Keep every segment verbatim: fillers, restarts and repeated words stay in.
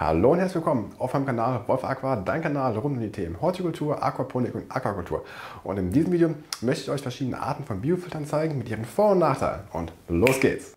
Hallo und herzlich willkommen auf meinem Kanal Wolf Aqua, dein Kanal rund um die Themen Hortikultur, Aquaponik und Aquakultur. Und in diesem Video möchte ich euch verschiedene Arten von Biofiltern zeigen mit ihren Vor- und Nachteilen. Und los geht's!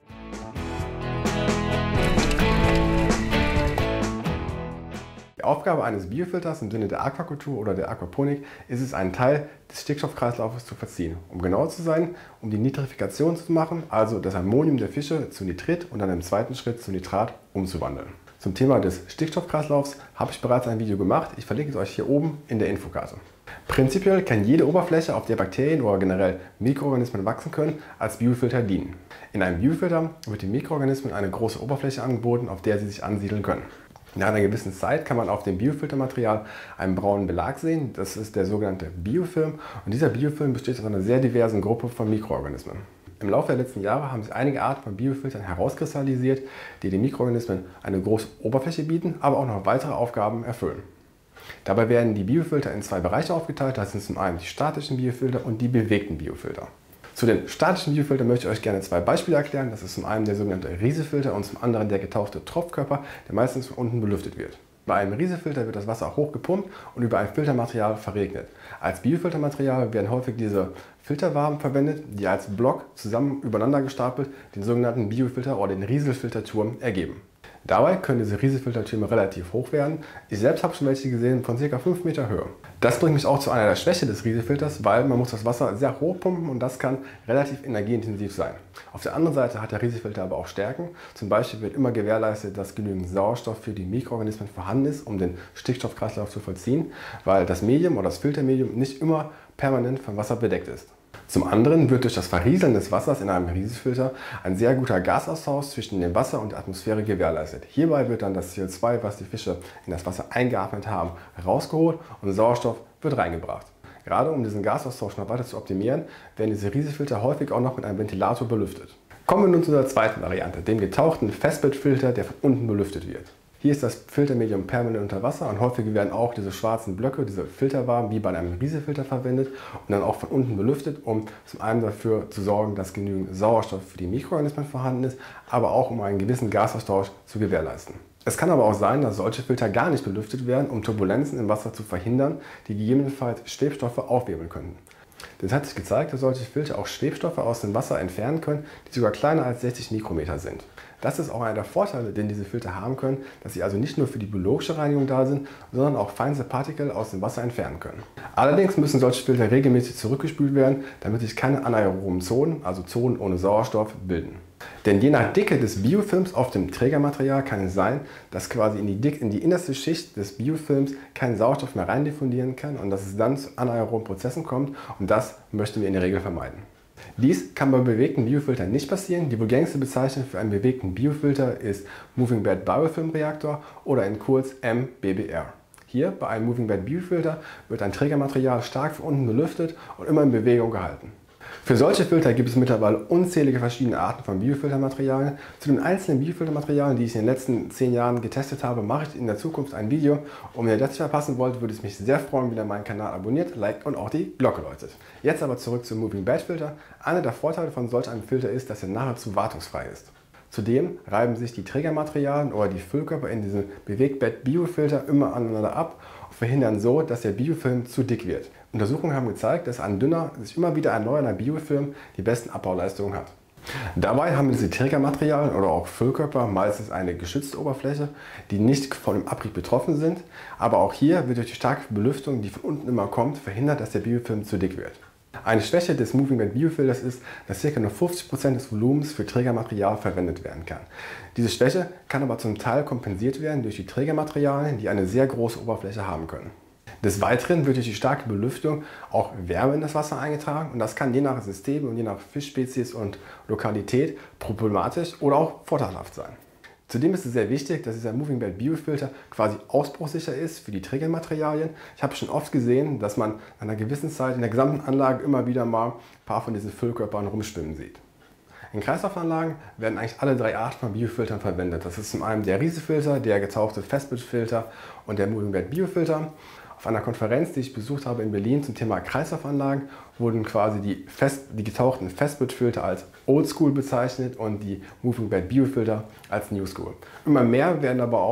Die Aufgabe eines Biofilters im Sinne der Aquakultur oder der Aquaponik ist es, einen Teil des Stickstoffkreislaufes zu verziehen. Um genauer zu sein, um die Nitrifikation zu machen, also das Ammonium der Fische zu Nitrit und dann im zweiten Schritt zu Nitrat umzuwandeln. Zum Thema des Stickstoffkreislaufs habe ich bereits ein Video gemacht. Ich verlinke es euch hier oben in der Infokarte. Prinzipiell kann jede Oberfläche, auf der Bakterien oder generell Mikroorganismen wachsen können, als Biofilter dienen. In einem Biofilter wird den Mikroorganismen eine große Oberfläche angeboten, auf der sie sich ansiedeln können. Nach einer gewissen Zeit kann man auf dem Biofiltermaterial einen braunen Belag sehen. Das ist der sogenannte Biofilm. Und dieser Biofilm besteht aus einer sehr diversen Gruppe von Mikroorganismen. Im Laufe der letzten Jahre haben sich einige Arten von Biofiltern herauskristallisiert, die den Mikroorganismen eine große Oberfläche bieten, aber auch noch weitere Aufgaben erfüllen. Dabei werden die Biofilter in zwei Bereiche aufgeteilt. Das sind zum einen die statischen Biofilter und die bewegten Biofilter. Zu den statischen Biofiltern möchte ich euch gerne zwei Beispiele erklären. Das ist zum einen der sogenannte Riesefilter und zum anderen der getauchte Tropfkörper, der meistens von unten belüftet wird. Bei einem Riesefilter wird das Wasser hochgepumpt und über ein Filtermaterial verregnet. Als Biofiltermaterial werden häufig diese Filterwaben verwendet, die als Block zusammen übereinander gestapelt den sogenannten Biofilter oder den Rieselfilterturm ergeben. Dabei können diese Rieselfiltertürme relativ hoch werden. Ich selbst habe schon welche gesehen von ca. fünf Meter Höhe. Das bringt mich auch zu einer der Schwächen des Rieselfilters, weil man muss das Wasser sehr hoch pumpen und das kann relativ energieintensiv sein. Auf der anderen Seite hat der Rieselfilter aber auch Stärken. Zum Beispiel wird immer gewährleistet, dass genügend Sauerstoff für die Mikroorganismen vorhanden ist, um den Stickstoffkreislauf zu vollziehen, weil das Medium oder das Filtermedium nicht immer permanent vom Wasser bedeckt ist. Zum anderen wird durch das Verrieseln des Wassers in einem Rieselfilter ein sehr guter Gasaustausch zwischen dem Wasser und der Atmosphäre gewährleistet. Hierbei wird dann das C O zwei, was die Fische in das Wasser eingeatmet haben, rausgeholt und Sauerstoff wird reingebracht. Gerade um diesen Gasaustausch noch weiter zu optimieren, werden diese Rieselfilter häufig auch noch mit einem Ventilator belüftet. Kommen wir nun zu der zweiten Variante, dem getauchten Festbettfilter, der von unten belüftet wird. Hier ist das Filtermedium permanent unter Wasser und häufig werden auch diese schwarzen Blöcke, diese Filterwaben, wie bei einem Rieselfilter verwendet und dann auch von unten belüftet, um zum einen dafür zu sorgen, dass genügend Sauerstoff für die Mikroorganismen vorhanden ist, aber auch um einen gewissen Gasaustausch zu gewährleisten. Es kann aber auch sein, dass solche Filter gar nicht belüftet werden, um Turbulenzen im Wasser zu verhindern, die gegebenenfalls Schwebstoffe aufwirbeln könnten. Denn es hat sich gezeigt, dass solche Filter auch Schwebstoffe aus dem Wasser entfernen können, die sogar kleiner als sechzig Mikrometer sind. Das ist auch einer der Vorteile, den diese Filter haben können, dass sie also nicht nur für die biologische Reinigung da sind, sondern auch feinste Partikel aus dem Wasser entfernen können. Allerdings müssen solche Filter regelmäßig zurückgespült werden, damit sich keine anaeroben Zonen, also Zonen ohne Sauerstoff, bilden. Denn je nach Dicke des Biofilms auf dem Trägermaterial kann es sein, dass quasi in die, Dick, in die innerste Schicht des Biofilms kein Sauerstoff mehr rein diffundieren kann und dass es dann zu anaeroben Prozessen kommt und das möchten wir in der Regel vermeiden. Dies kann bei bewegten Biofiltern nicht passieren. Die wohl gängigste Bezeichnung für einen bewegten Biofilter ist Moving Bed Biofilm Reaktor oder in kurz M B B R. Hier bei einem Moving Bed Biofilter wird ein Trägermaterial stark von unten belüftet und immer in Bewegung gehalten. Für solche Filter gibt es mittlerweile unzählige verschiedene Arten von Biofiltermaterialien. Zu den einzelnen Biofiltermaterialien, die ich in den letzten zehn Jahren getestet habe, mache ich in der Zukunft ein Video. Und wenn ihr das nicht verpassen wollt, würde es mich sehr freuen, wenn ihr meinen Kanal abonniert, liked und auch die Glocke läutet. Jetzt aber zurück zum Moving Bed Filter. Einer der Vorteile von solch einem Filter ist, dass er nahezu wartungsfrei ist. Zudem reiben sich die Trägermaterialien oder die Füllkörper in diesem Bewegtbett-Biofilter immer aneinander ab und verhindern so, dass der Biofilm zu dick wird. Untersuchungen haben gezeigt, dass ein dünner, sich immer wieder erneuernder Biofilm die besten Abbauleistungen hat. Dabei haben diese Trägermaterialien oder auch Füllkörper meistens eine geschützte Oberfläche, die nicht von dem Abrieb betroffen sind, aber auch hier wird durch die starke Belüftung, die von unten immer kommt, verhindert, dass der Biofilm zu dick wird. Eine Schwäche des Moving Bed Biofilters ist, dass ca. nur fünfzig Prozent des Volumens für Trägermaterial verwendet werden kann. Diese Schwäche kann aber zum Teil kompensiert werden durch die Trägermaterialien, die eine sehr große Oberfläche haben können. Des Weiteren wird durch die starke Belüftung auch Wärme in das Wasser eingetragen und das kann je nach System und je nach Fischspezies und Lokalität problematisch oder auch vorteilhaft sein. Zudem ist es sehr wichtig, dass dieser Moving Bed Biofilter quasi ausbruchsicher ist für die Trägermaterialien. Ich habe schon oft gesehen, dass man an einer gewissen Zeit in der gesamten Anlage immer wieder mal ein paar von diesen Füllkörpern rumschwimmen sieht. In Kreislaufanlagen werden eigentlich alle drei Arten von Biofiltern verwendet. Das ist zum einen der Riesefilter, der getauchte Festbettfilter und der Moving Bed Biofilter. Auf einer Konferenz, die ich besucht habe in Berlin zum Thema Kreislaufanlagen, wurden quasi die, fest, die getauchten Festbettfilter als Oldschool bezeichnet und die Moving Bed Biofilter als New School. Immer mehr werden aber auch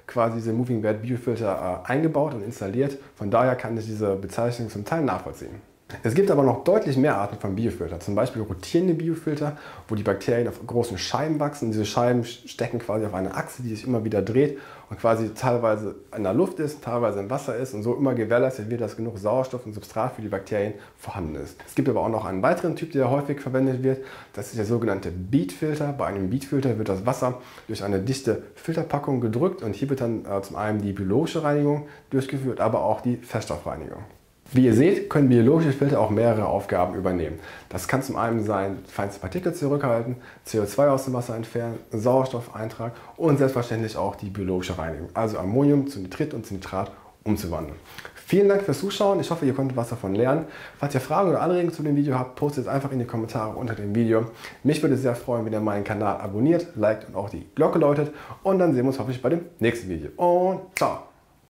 quasi diese Moving Bed Biofilter äh, eingebaut und installiert. Von daher kann ich diese Bezeichnung zum Teil nachvollziehen. Es gibt aber noch deutlich mehr Arten von Biofilter, zum Beispiel rotierende Biofilter, wo die Bakterien auf großen Scheiben wachsen. Diese Scheiben stecken quasi auf eine Achse, die sich immer wieder dreht und quasi teilweise in der Luft ist, teilweise im Wasser ist und so immer gewährleistet wird, dass genug Sauerstoff und Substrat für die Bakterien vorhanden ist. Es gibt aber auch noch einen weiteren Typ, der häufig verwendet wird. Das ist der sogenannte Beadfilter. Bei einem Beadfilter wird das Wasser durch eine dichte Filterpackung gedrückt und hier wird dann äh, zum einen die biologische Reinigung durchgeführt, aber auch die Feststoffreinigung. Wie ihr seht, können biologische Filter auch mehrere Aufgaben übernehmen. Das kann zum einen sein, feinste Partikel zurückhalten, C O zwei aus dem Wasser entfernen, Sauerstoffeintrag und selbstverständlich auch die biologische Reinigung, also Ammonium zu Nitrit und zu Nitrat umzuwandeln. Vielen Dank fürs Zuschauen, ich hoffe, ihr konntet was davon lernen. Falls ihr Fragen oder Anregungen zu dem Video habt, postet es einfach in die Kommentare unter dem Video. Mich würde es sehr freuen, wenn ihr meinen Kanal abonniert, liked und auch die Glocke läutet. Und dann sehen wir uns hoffentlich bei dem nächsten Video. Und ciao!